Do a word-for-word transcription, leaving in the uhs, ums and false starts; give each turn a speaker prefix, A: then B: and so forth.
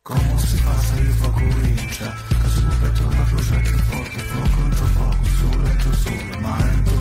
A: Come si fa se il fuoco vince? Che sul petto la brucia più forte, fuoco contro fuoco, sul letto solo, ma è